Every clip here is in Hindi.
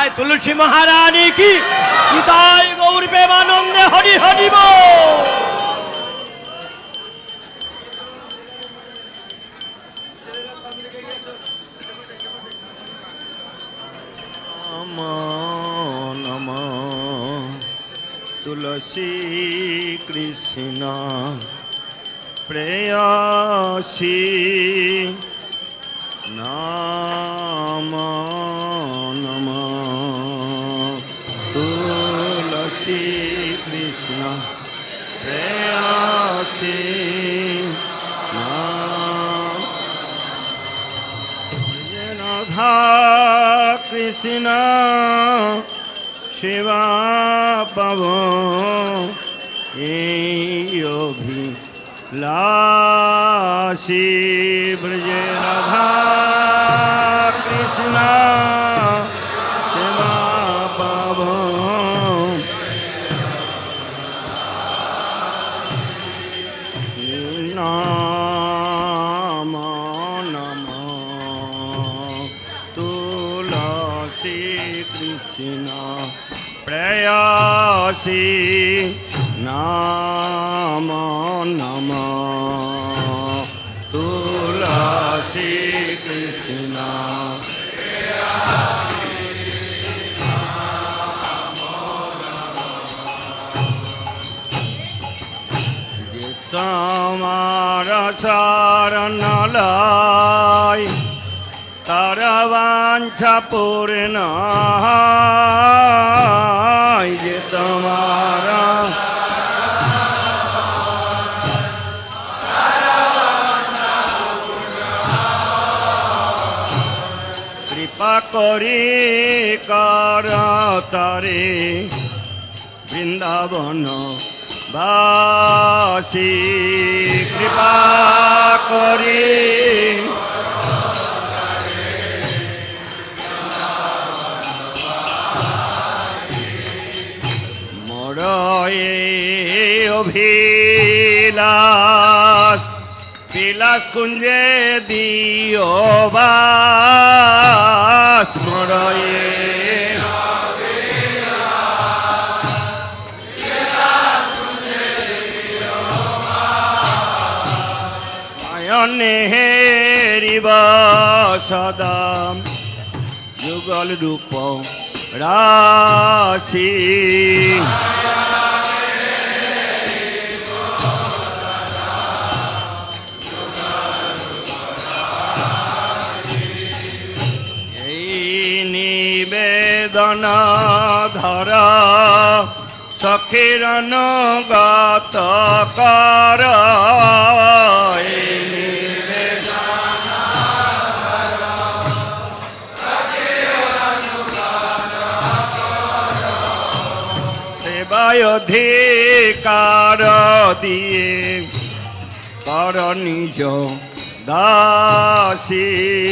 निताय तुलसी महारानी की, निताय गौर प्रेमानंदे हरि हरि बोल। तुलसी कृष्ण प्रेयसी नाम नमः। तुलसी कृष्ण प्रेयसी नाम राधा कृष्ण शिवा पवो लासी ब्रज राधा कृष्ण शिवा पवो नाम नमः। तुलसी कृष्ण प्रेयसी नाम नमः। तुलसी कृष्ण तुम्हारा शरण लाई तारा वांछा पूर्ण ये तुम्हारा कृपा करी कर तारे वृंदावन वासी कृपा करी मोर अभिलाष विलास कुंजे दियो बास मोर हेरिब सदा जुगल रूप राशि निवेदन धरा सखीरन गात कर सेवाधिकार दिए कर निज दासी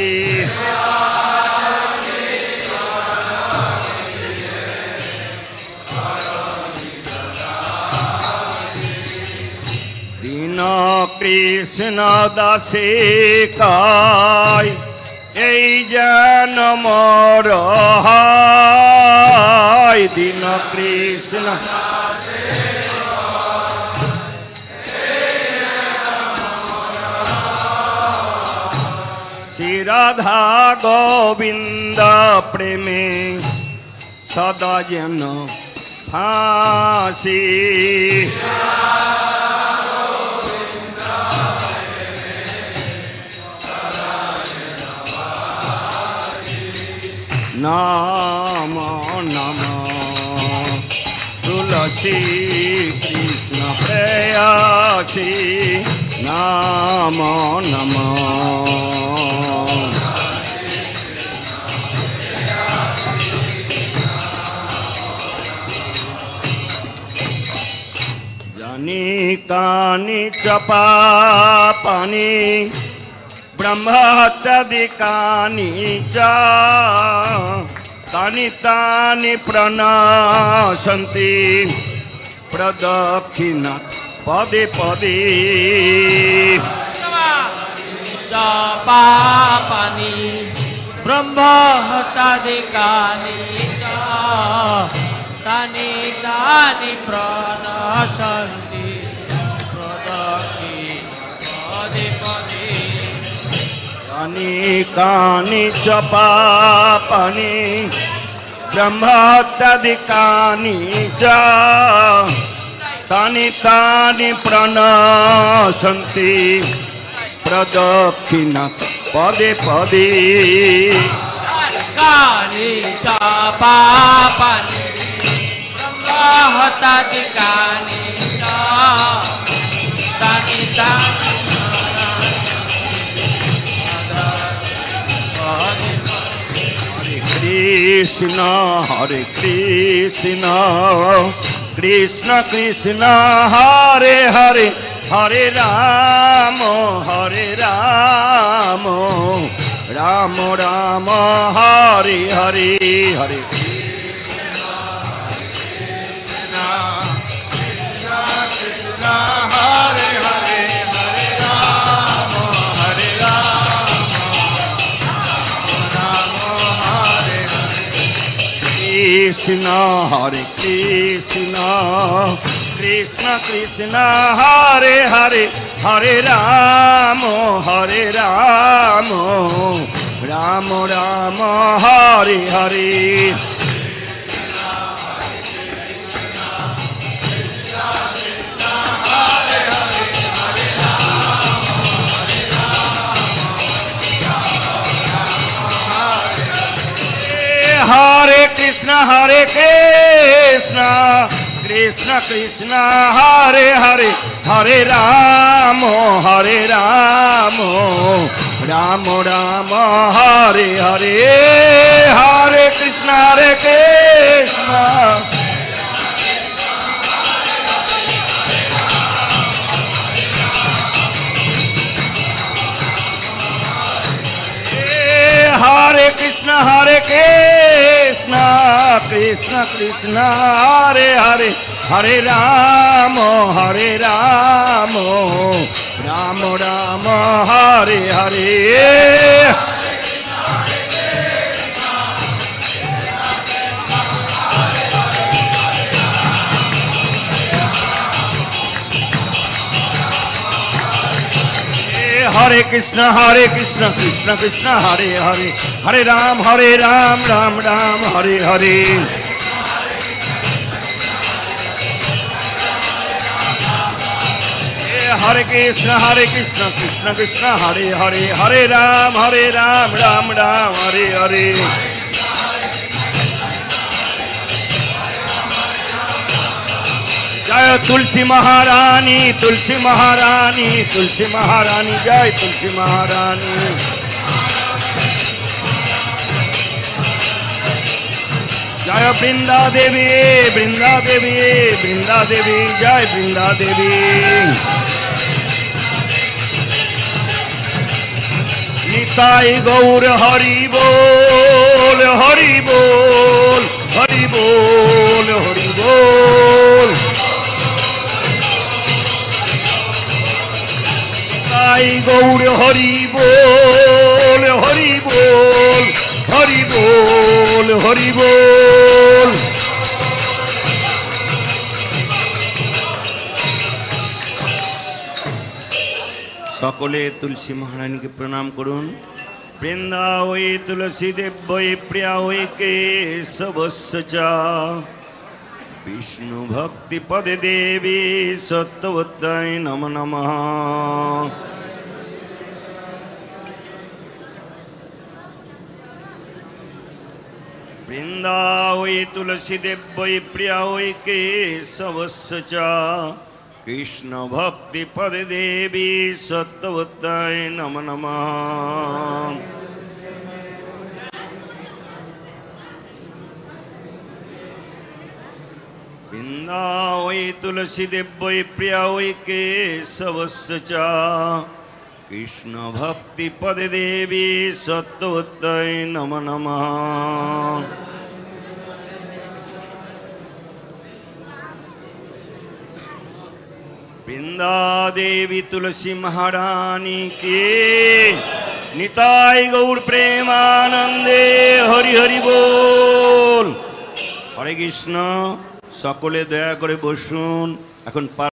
दीन कृष्ण दासी काय जन मोर दीन कृष्ण श्री राधा गोविंद प्रेमे सदा जन फांसी नाम नमः। तुलसी कृष्ण प्रेयसी नाम नमः। जानी कानी चपा पानी ब्रह्महत्यादिकानि च तानि तानि प्रणाशन्ति प्रदक्षिणा पदे पदे पापानि ब्रह्महत्यादिकानि च तानि तानि प्रणशन्ति प्रदक्षिणपदे पदे कानि कानि च पापानि ब्रह्मत्यादिकानि च तानि तानि प्रणशन्ति प्रदक्षिण पदे पदे कानि च पापानि ब्रह्महत्यादिकानि च तानि तानि Hare Krishna Krishna Krishna Hare Hare Hare Rama Rama Rama Hare Hare Hare Krishna Krishna Krishna Hare Hare Hare Rama Krishna Hare Krishna Krishna Krishna Hare Hare Hare Rama Rama Rama Hare Hare Hare Krishna Krishna Krishna Hare Hare Hare Rama Rama Rama Hare Hare Hare Krishna Hare Krishna Krishna Krishna Hare Hare Hare Rama Rama Rama Hare Hare Hare Krishna Krishna Krishna Hare Hare Hare Ram Ram Ram Hare Hare Hare Krishna Krishna Krishna Hare Hare Hare Ram Ram Ram Hare Hare Jai Tulsi Maharani Jai Tulsi Maharani Jai Brinda Devi Jai Brinda Devi Nitai Gaur Hari Bol Hari Bol Hari Bol Hari Bol Nitai Gaur Hari Bol Hari Bol Hari Bol Hari Bol সকলে তুলসী মহারানীকে প্রণাম করুন বৃন্দা ওই তুলসী দেব্যই প্রিয়া ওই কেশবস্য চ বিষ্ণু ভক্তি পদে দেবী সত্যবত্তায় নমঃ নমঃ বৃন্দা ওই তুলসী দেব্যই প্রিয়া ওই কেশবস্য চ কৃষ্ণ ভক্তি পদে দেবী সত্যবত্তায় নমঃ নমঃ বৃন্দা ওই তুলসী দেব্যই প্রিয়া ওই কেশবস্য চ কৃষ্ণ ভক্তি পদে দেবী সত্যবত্তায় নমঃ নমঃ বৃন্দা দেবী তুলসী মহারানী কে নিতাই গৌর প্রেমানন্দে হরি হরি বল হরে কৃষ্ণ। সকলে দয়া করে বসুন। এখন